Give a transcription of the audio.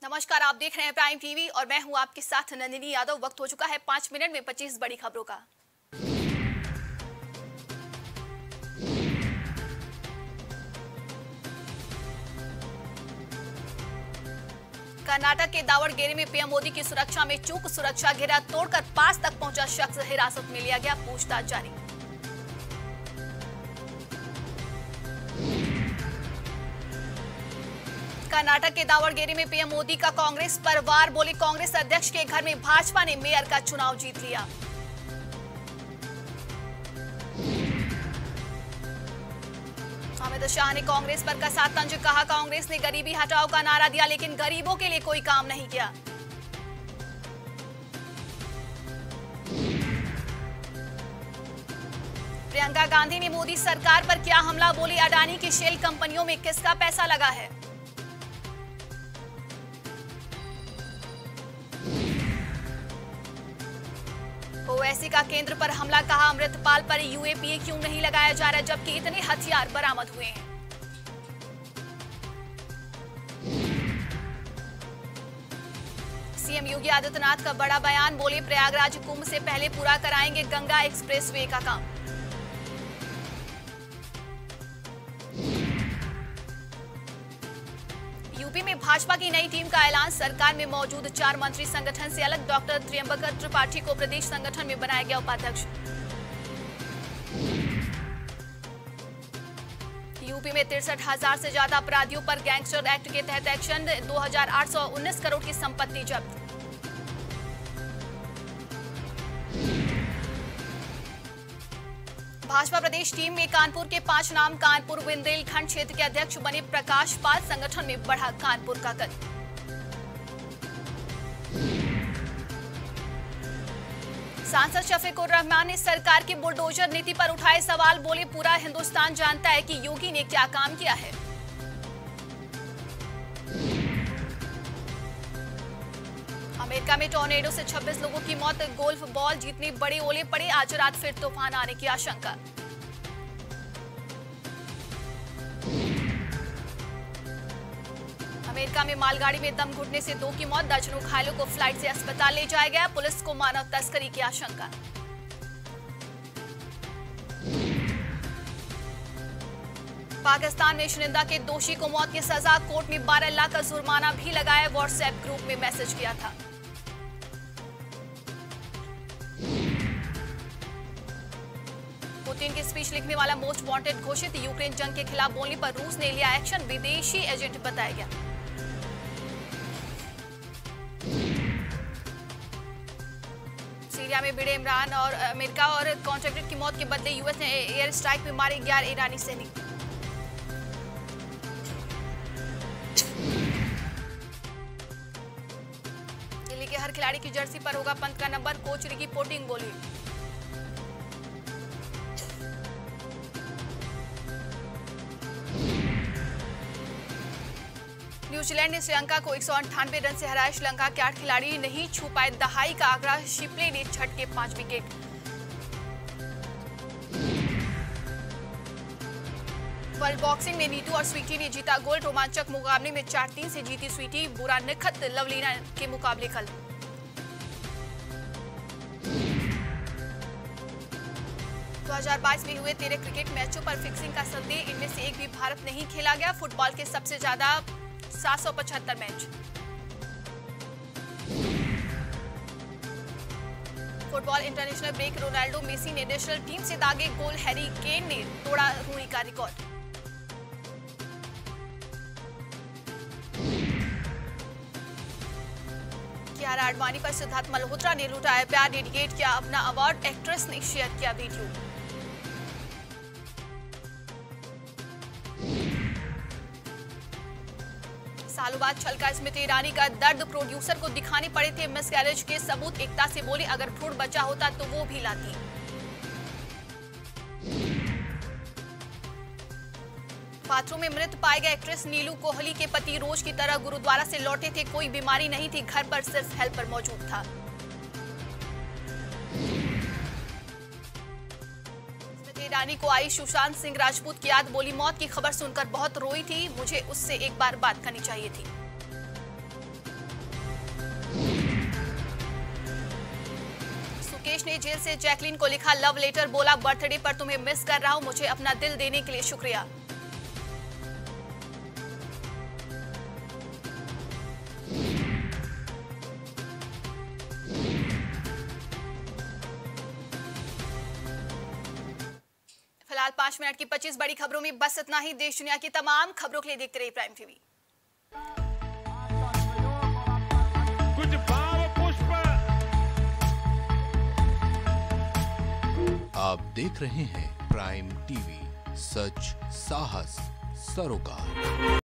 नमस्कार, आप देख रहे हैं प्राइम टीवी और मैं हूं आपके साथ नंदिनी यादव। वक्त हो चुका है 5 मिनट में 25 बड़ी खबरों का। कर्नाटक के दावणगेरे में पीएम मोदी की सुरक्षा में चूक, सुरक्षा घेरा तोड़कर पास तक पहुंचा शख्स हिरासत में लिया गया, पूछताछ जारी। कर्नाटक के दावणगेरे में पीएम मोदी का कांग्रेस पर वार, बोले कांग्रेस अध्यक्ष के घर में भाजपा ने मेयर का चुनाव जीत लिया। अमित शाह ने कांग्रेस पर कसा तंज, कहा कांग्रेस ने गरीबी हटाओ का नारा दिया लेकिन गरीबों के लिए कोई काम नहीं किया। प्रियंका गांधी ने मोदी सरकार पर किया हमला, बोली अडानी की शेल कंपनियों में किसका पैसा लगा है। ओवैसी का केंद्र पर हमला, कहा अमृतपाल पर यूएपीए क्यों नहीं लगाया जा रहा जबकि इतने हथियार बरामद हुए हैं। सीएम योगी आदित्यनाथ का बड़ा बयान, बोले प्रयागराज कुंभ से पहले पूरा कराएंगे गंगा एक्सप्रेसवे का काम। यूपी में भाजपा की नई टीम का ऐलान, सरकार में मौजूद 4 मंत्री संगठन से अलग, डॉक्टर त्र्यंबक त्रिपाठी को प्रदेश संगठन में बनाया गया उपाध्यक्ष। यूपी में 63,000 से ज्यादा अपराधियों पर गैंगस्टर एक्ट के तहत एक्शन, 2,819 करोड़ की संपत्ति जब्त। भाजपा प्रदेश टीम में कानपुर के 5 नाम, कानपुर बुंदेलखंड क्षेत्र के अध्यक्ष बने प्रकाश पाल, संगठन में बढ़ा कानपुर का कद। सांसद शफीकुर रहमान ने सरकार की बुलडोजर नीति पर उठाए सवाल, बोले पूरा हिंदुस्तान जानता है कि योगी ने क्या काम किया है। अमेरिका में टॉर्नेडो से 26 लोगों की मौत, गोल्फ बॉल जीतने बड़े ओले पड़े, आज रात फिर तूफान आने की आशंका। अमेरिका में मालगाड़ी में दम घुटने से 2 की मौत, दर्जनों घायलों को फ्लाइट से अस्पताल ले जाया गया, पुलिस को मानव तस्करी की आशंका। पाकिस्तान में शुनिंदा के दोषी को मौत की सजा, कोर्ट में 12 लाख का जुर्माना भी लगाया, व्हाट्सएप ग्रुप में मैसेज किया था। पुतिन की स्पीच लिखने वाला मोस्ट वांटेड घोषित, यूक्रेन जंग के खिलाफ बोलने पर रूस ने लिया एक्शन, विदेशी एजेंट बताया गया। सीरिया में भिड़े इमरान और अमेरिका और कॉन्ट्रैक्टर की मौत के बदले यूएस ने एयर स्ट्राइक में मारे 11 ईरानी सैनिक। दिल्ली के हर खिलाड़ी की जर्सी पर होगा पंत का नंबर, कोच रिकी पोंटिंग बोली। न्यूजीलैंड ने श्रीलंका को 198 रन से हराया, श्रीलंका के 8 खिलाड़ी नहीं छू पाए दहाई का आंकड़ा, शिपले ने झटके 5 विकेट। वर्ल्ड बॉक्सिंग में नीतू और स्वीटी ने जीता गोल्ड, रोमांचक मुकाबले में 4-3 से जीती स्वीटी, बुरा निखत लवलीना के मुकाबले कल। तो 2022 में हुए 13 क्रिकेट मैचों पर फिक्सिंग का संदेह, इनमें से एक भी भारत नहीं खेला गया, फुटबॉल के सबसे ज्यादा 775 match. Football international break, Ronaldo Messi ने नेशनल टीम से दागे गोल, हैरी केन ने तोड़ा रूनी का रिकॉर्ड। कियारा आडवाणी पर सिद्धार्थ मल्होत्रा ने लुटाया प्यार, डेडिकेट किया अपना अवार्ड, एक्ट्रेस ने शेयर किया वीडियो। सालों बाद छलका स्मृति ईरानी का दर्द, प्रोड्यूसर को दिखाने पड़े थे मिसकैरेज के सबूत, एकता से बोली अगर भ्रूण बचा होता तो वो भी लाती। बाथरूम में मृत पाए गए एक्ट्रेस नीलू कोहली के पति रोज की तरह गुरुद्वारा से लौटे थे, कोई बीमारी नहीं थी, घर पर सिर्फ हेल्पर मौजूद था। ईरानी को आई सुशांत सिंह राजपूत की याद, बोली मौत की खबर सुनकर बहुत रोई थी, मुझे उससे एक बार बात करनी चाहिए थी। मुकेश ने जेल से जैकलीन को लिखा लव लेटर, बोला बर्थडे पर तुम्हें मिस कर रहा हूं, मुझे अपना दिल देने के लिए शुक्रिया। फिलहाल 5 मिनट की 25 बड़ी खबरों में बस इतना ही। देश दुनिया की तमाम खबरों के लिए देखते रहिए प्राइम टीवी। कुछ भाव पुष्प। आप देख रहे हैं प्राइम टीवी, सच साहस सरोकार।